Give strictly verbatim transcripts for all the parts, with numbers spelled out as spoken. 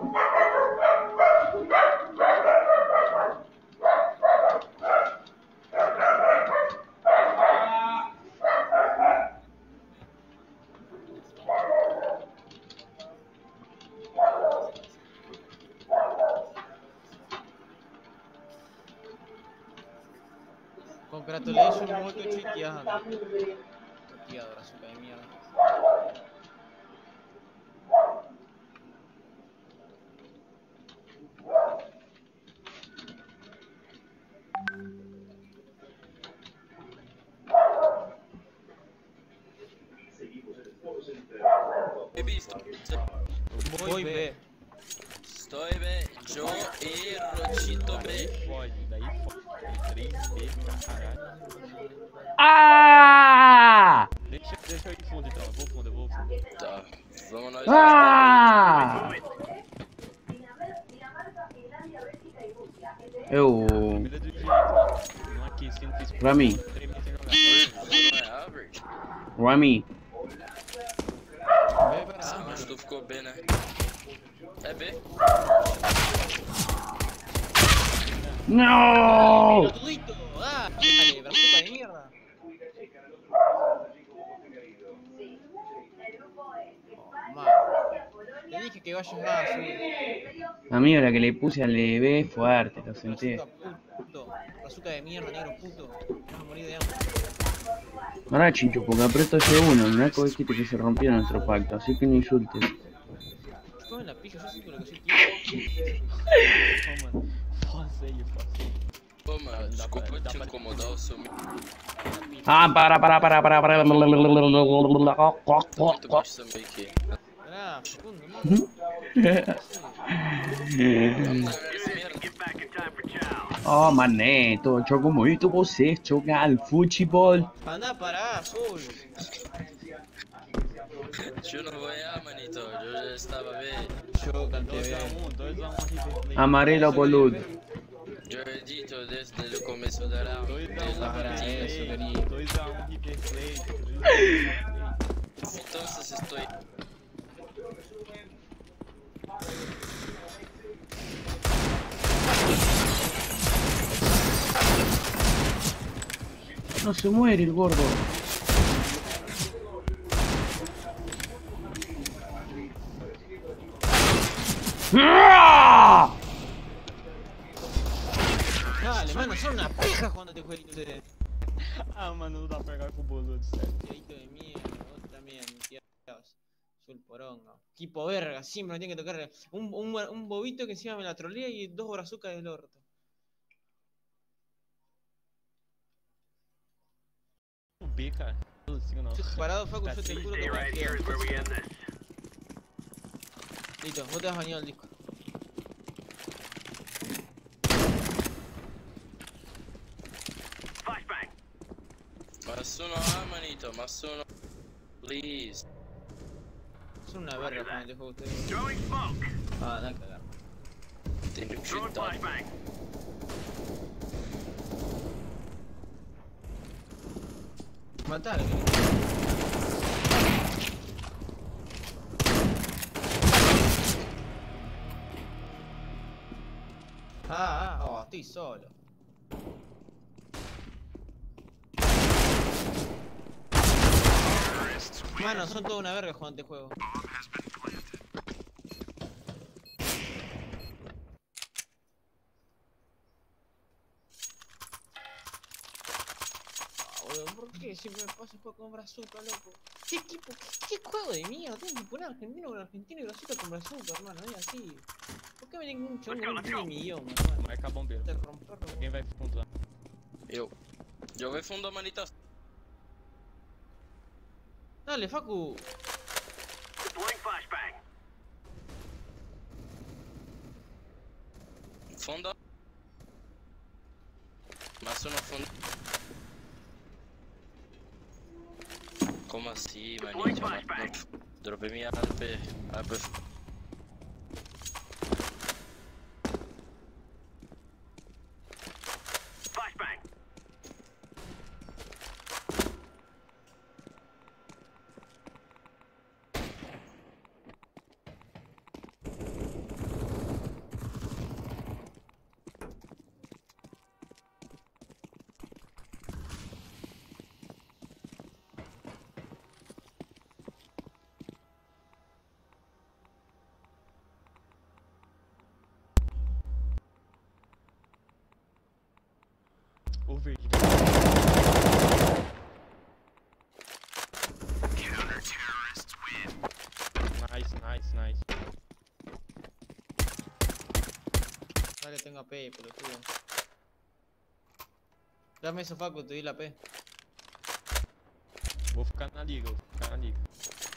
Congratulations, molto cheateando. Cheateado, brazuca de mierda. Baby, sto... Voy B. Sto B, Joe e Rochito B. Fode, daí fode. três B, caralho. Ah! Deixa, deixa eu ir fundo então, eu vou fundo, eu vou fundo. Tá, vamos nós. Ah! Eu... Comida do jeito, mano. Não aqui, se não fiz Pra mim. Não é average? Rami. B para Ah, A, mas mano. tu ficou B, né? É B? No! ¡Gratuito! ¡Ah! Dale, brazuca de mierda. Oh, man. Te dije que vayas más, azul. Amigo, la que le puse al de B fuerte, lo sentí. Brazuca puto. Brazuca de mierda, negro puto. Vas a morir de hambre. Ahora chincho, porque aprieto F uno, no es que dijiste que se rompió nuestro pacto, así que no insultes. Yo en la pija, yo siento lo que soy tío. Ô, mano, pausa aí, pausa aí. Pô, mano, desculpa pra- dá te pra- incomodar, eu sou muito Ah, para, para, para, para, para. baixo também aqui. Pará, segundo, mano. Vamos nessa merda. Oh, maneto, jogo muito você jogar futebol. Andá para azul. Eu não vou errar, manito. Eu já estava bem. Yo canté dois a bien. um, dois a um River Plate. Amarelo boludo. Eu edito desde o começo da round. dois a Desde a um para partida. eso, River querido. Plate. dois a um River Plate. dois a um River Plate. Então, se estou... No se muere el gordo. ¡Ah! Dale, mano, son una pija jugando este jueguito ustedes. Ah, mano, não dá pra pegar com o boludo, sério. Tirito de mierda, vos también, tíos. Sul poronga. Equipo verga, siempre me tiene que tocar un, un, un bobito que encima me la trolea y dos brazucas del orto. O B, cara. Não consigo não. Yo parado, Facu, Tá yo te triste. juro que confío. Listo, vos te has bañado el disco. Massuno A, manito. Massuno. Please. Son una verga jugando este juego ustedes. Ah, da a cagar. Tem que chutar. Matale. Ah, ah, oh, estoy solo. Mano, son toda una verga jugando este juego. Ah, boludo, ¿por qué siempre me pasa juego con brazuca, loco? ¿Qué equipo? ¿Qué, qué juego de mierda? Tengo que poner argentino con argentino y brazuca con brazuca, hermano, es así. ¿Por qué me tienen un chabón que no entiende mi idioma, hermano? Marca bombeiro. Te romperlo. Quem vai fundo lá? Eu. Joguei fundo, manita. Dale, Facu. Fundo. Massuno fundo. Como assim, manito? Não, não, dropei minha A P. A P. Over here. Nice, nice, nice. Dale, tengo A P, pelotudo. Dame eso, Facu, te di la P. Vou ficar na liga, vou ficar na liga.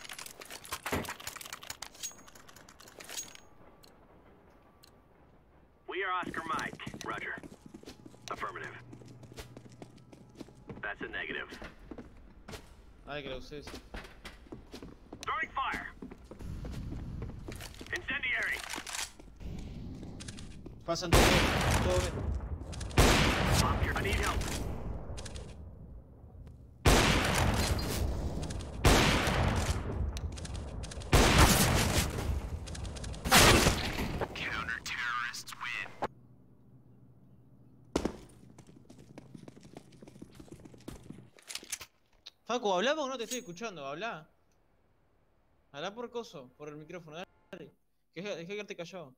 We are Oscar Mike. Roger. Affirmative. That's a negative. Dale, que lo uses. Throwing fire. Incendiary. Pasan todo, todo bien. I need help. Counter-terrorists win. Facu, ¿habla o no te estoy escuchando? Habla. Habla por coso, por el micrófono, dale. Que deja que quedarte callado.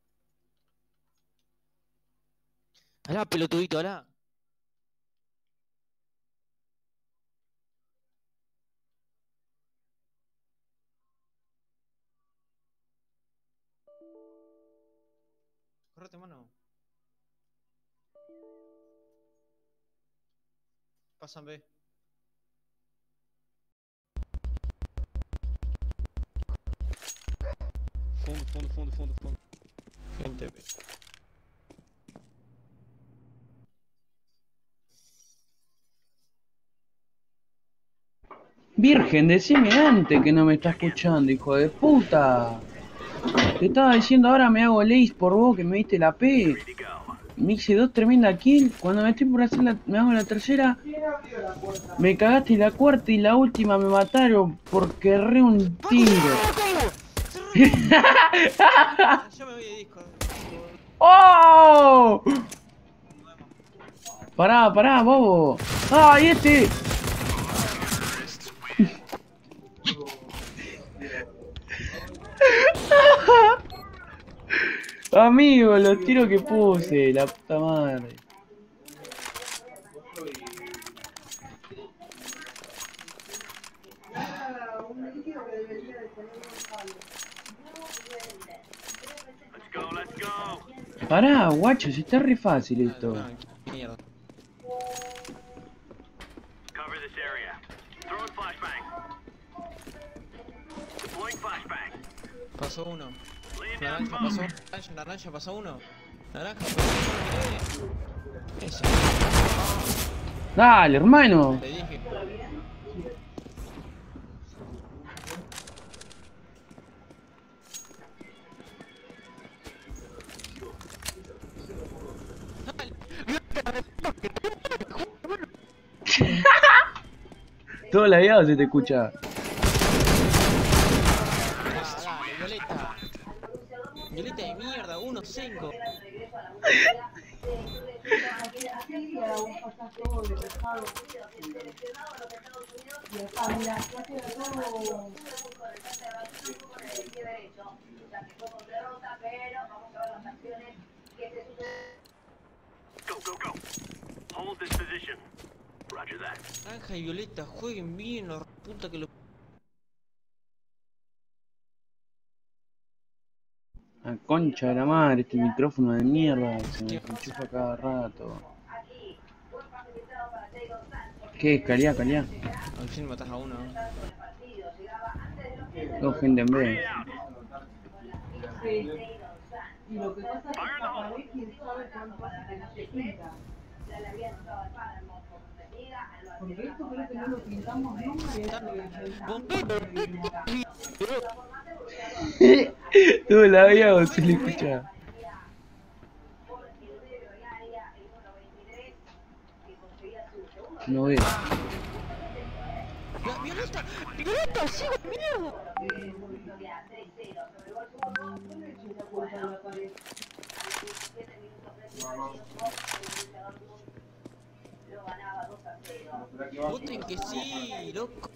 Habla, pelotudito, habla. Correte, mano. Pasan B. Fundo, fundo, fundo, fundo, fundo. Gente B. Virgen, decime antes que no me está escuchando, hijo de puta. Te estaba diciendo ahora me hago lace por vos que me diste la P. Me hice dos tremendas kills. Cuando me estoy por hacer la, me hago la tercera. Me cagaste la cuarta y la última me mataron porque erré un tiro. Yo me voy de Discord. ¡Oh! Pará, pará, bobo. ¡Ay, este! Amigo, los tiros que puse, la puta madre. Let's go, let's go. Pará, guacho, si está re fácil esto. Ah, qué mierda. Cover this area. Throwing flashbang. Deploying flashbang. Pasó uno. Laying down Naranja smoke. pasó. Naranja, naranja pasó uno. Naranja pasó uno. Eso. Dale, hermano. Te dije. Todo lagueado se te escucha. Ah, dale, Violeta. Violeta de mierda, uno cinco. Go, go, go. Hold this position. Roger that. Naranja y Violeta, jueguen bien, los puta que lo. La concha de la madre, este micrófono de mierda, se me enchufa cada rato. ¿Qué? Calía, calía. Al fin matas a uno. Dos gente en B. Grenade out. Y lo que pasa es que Fire in the esta hole. pared, quién sabe cuánto hace que no se pinta. Porque esto creo que no lo pintamos nunca y esto lo Todo lagueado se le escucha. No veo. La Violeta, Violeta, sigo mierda. Voten que sí, loco.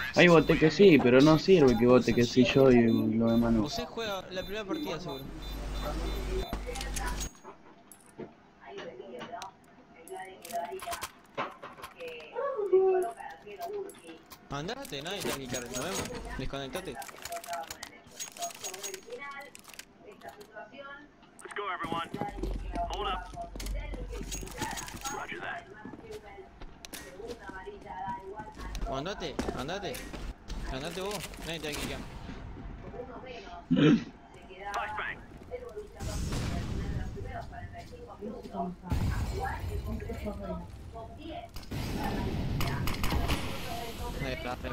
Ahí voté que sí, pero no sirve que vote que sí yo y lo demás no. José juega la primera partida seguro. Andate, nadie te va a quitar, nos vemos. Desconectate. Let's go, everyone. Hold up. Roger that. O andate, andate. Andate vos, nadie te va a quitar. Flashbang. Ahí está, ahí está.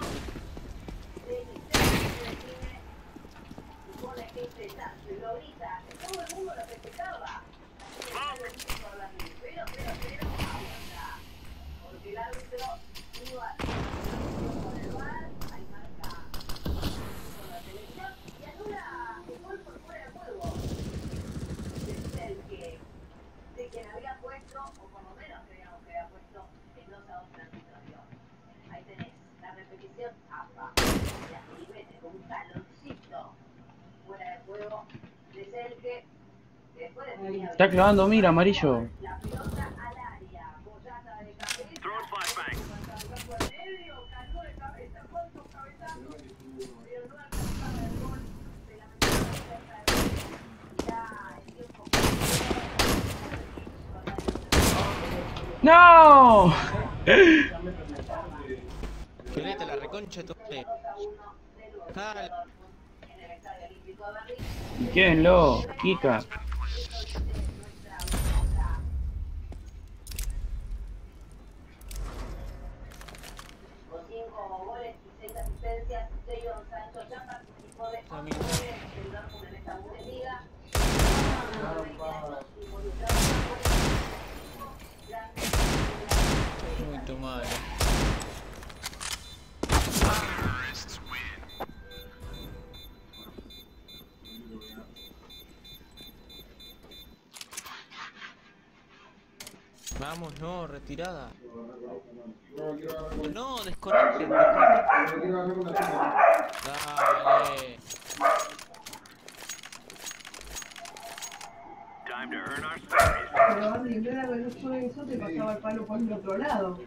Está clavando, mira, amarillo. Throwing flashbang. ¡No! Violeta, la reconcha de tu madre. Dale. Quédenlo, Kika. Amigo. Muy tu madre. Vamos, no, retirada. No, desconecte. Dale. Time to earn our salaries. Pero antes de ver haber hecho eso, te pasaba el palo por el otro lado.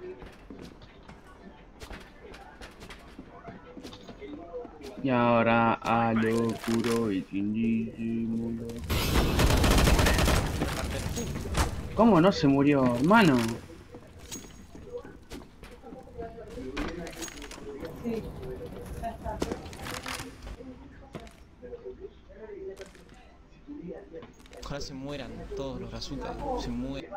Y ahora a lo puro y sin disimulo. ¿Cómo no se murió, hermano? Sí, ya está. Ojalá se mueran todos los bazookas. Se mueran.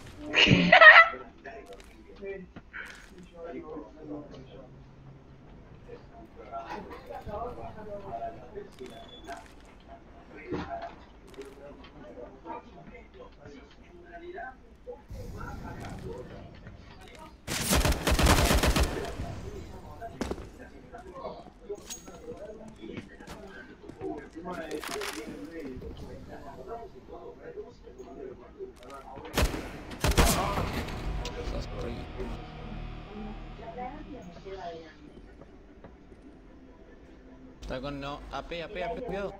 Está con no. A P, A P, A P, cuidado.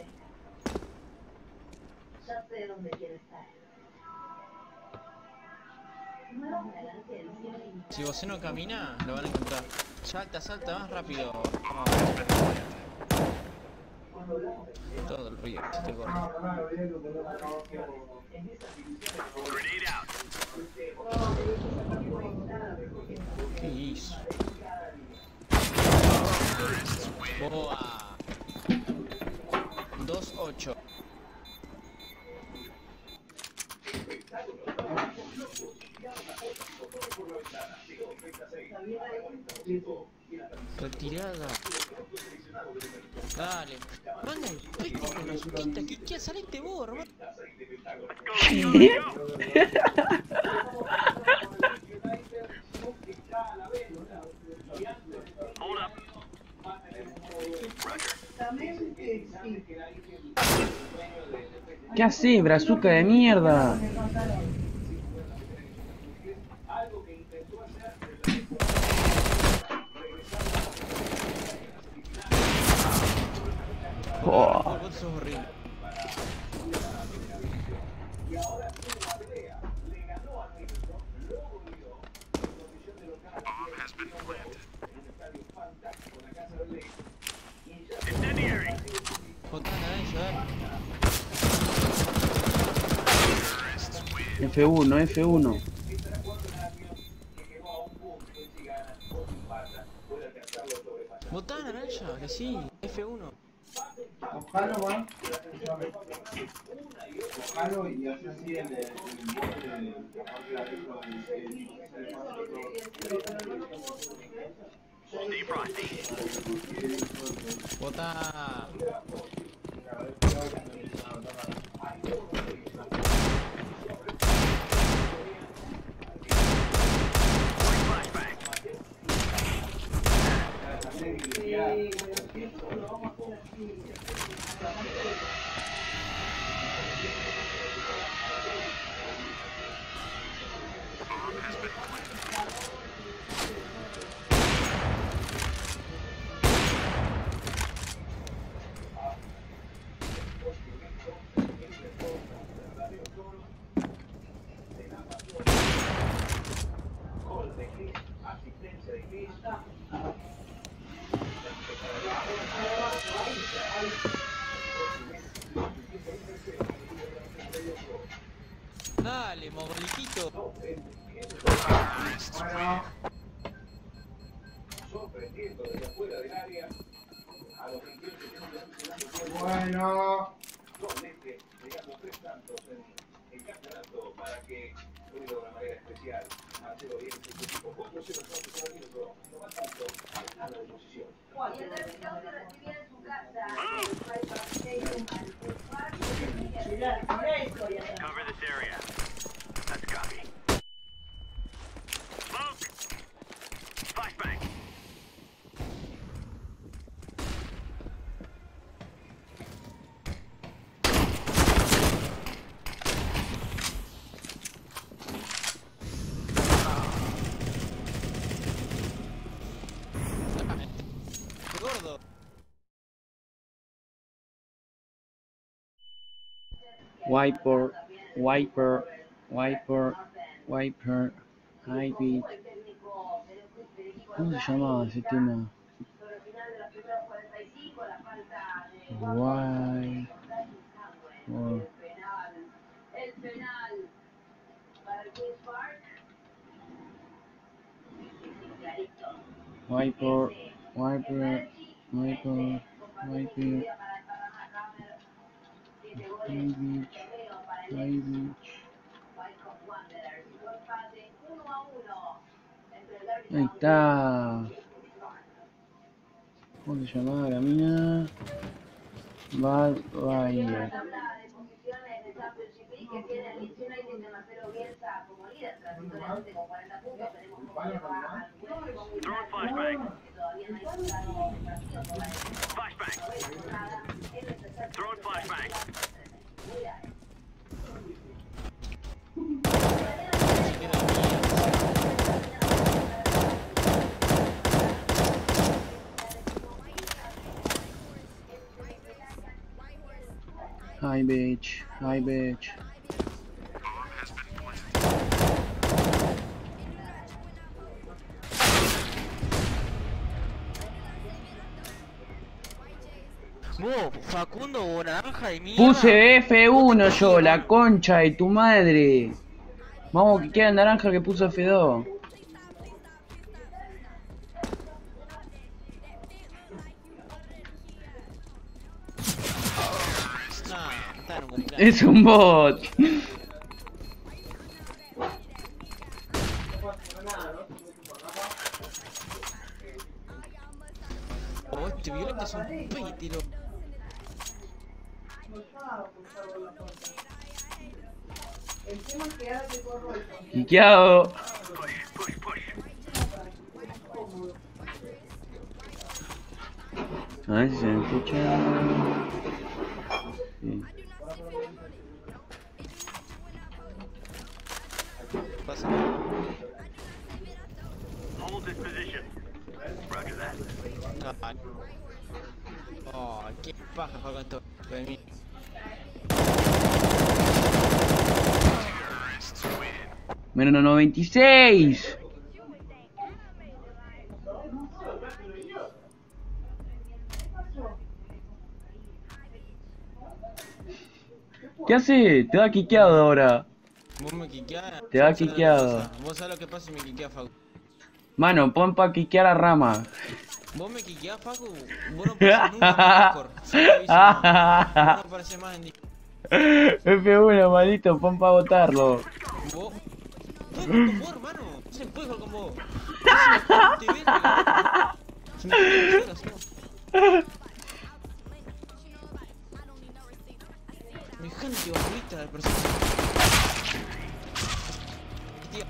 Ya sé dónde quiere estar. Si vos no camina, lo van a encontrar. Salta, salta, más rápido. Oh. Todo el río, se te corre. Grenade out. ¿Qué hizo? Boa. dos ocho. Retirada. Dale. Manda el peste con la suquita. ¿Qué quieres saliste vos, hermano? Hold up. Exactamente, sí. ¿Qué haces, brazuca de mierda? Oh. Vos sos horrible. Incendiary. Botá naranja, dale. F uno, F uno. Botá naranja, que sí, F uno. Ojalá va. Ojalá y hace así el el bote de la parte de adentro del Botá. Dale, mogoliquito. Bueno. Y el certificado que recibía en su casa. Cover this area. Let's copy. Smoke. Flashbang. Gordo. Wiper, wiper, wiper, wiper, high beat. ¿Cómo se llamaba ese tema? Wiper. El penal para el Queen's Park. Wiper, wiper, wiper, wiper. High beat, high beat. Ahí está. ¿Cómo se llamaba la mina? Bad Bayer. Throwing flashbang. Flashbang. Throwing flashbang. Hi bitch, hi bitch. Vos, Facundo o naranja de mierda. Puse F uno yo, la concha de tu madre. Vamos que queda naranja que puso F dos. Nah, está en un cumpleaños. Es un bot. Oh, este violento es un pítilo. El tema es que ahora te corro el Quiqueado. Push, push. A ver si se me escucha. Sí. Pasa. Hold this position. Roger that. Ah, Oh, qué paja jugar con esto de mí. Menos noventa y seis. ¿Qué hace? Te da quiqueado ahora. Vos me quiqueás. Te da vos sabés lo que quiqueado. pasa. Vos sabés lo que pasa si me quiqueás, Facu. Mano, pon pa' quiquear a Rama. Vos me quiqueás, Facu. Vos no apareces nunca más en Discord. Sí, te aviso, no. Vos no apareces más en Discord. F uno, malito, pon pa' votarlo. Vos. No puedo con vos, hermano. No se puede jugar con vos. No se me te ves, se me te ves, semejante barrita de personas. Tío.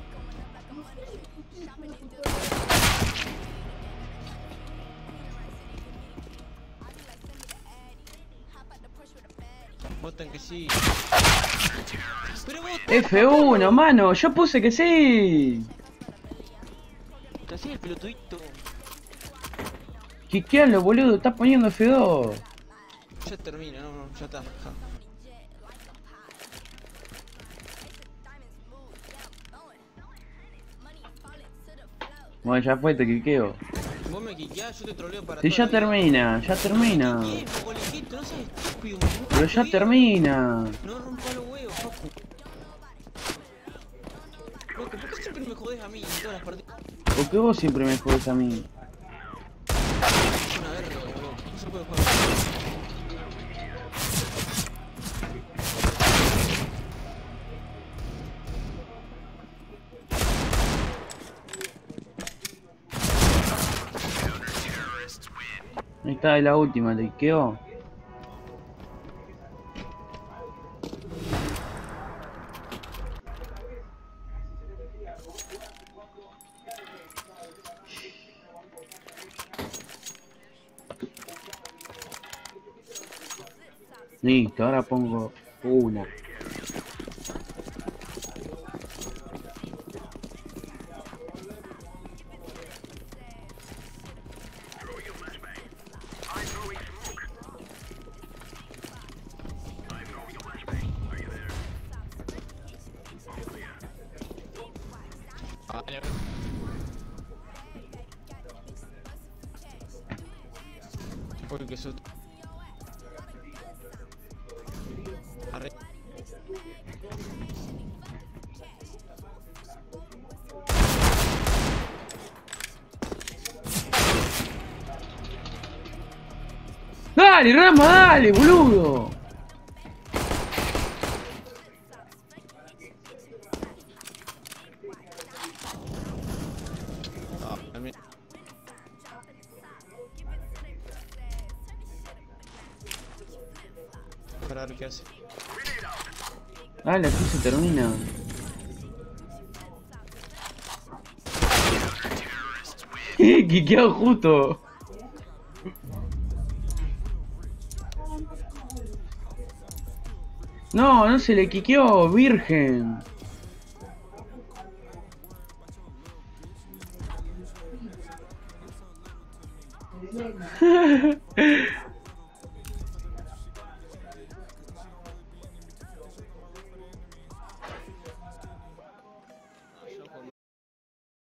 Votan que sí. Pero vos F uno, mano, yo puse que sí. te hacías el pelotudito. Quiquealo, boludo, estás poniendo F dos. Ya termina, no, no, ya está. Ja. Bueno, ya fue, te quiqueo. Vos me quiqueás, yo te troleo para Si toda ya la vida. termina, ya termina. ¿Qué? Pocolejito, no seas estúpido. Pero ya termina. No rompa los huevos, Facu. Loco, ¿por qué siempre me jodés a mí en todas las partidas? ¿Por qué vos siempre me jodes a mí? Es una verga, boludo. No se puede jugar. Ahí está, la última, te quiqueo. Listo, ahora pongo una. Uy, qué susto. Arre. ¡Dale, Rama, dale, boludo! Ah, también. Para ver qué hace. Dale, aquí se termina. Quiqueado justo. No, no se le quiqueó, virgen.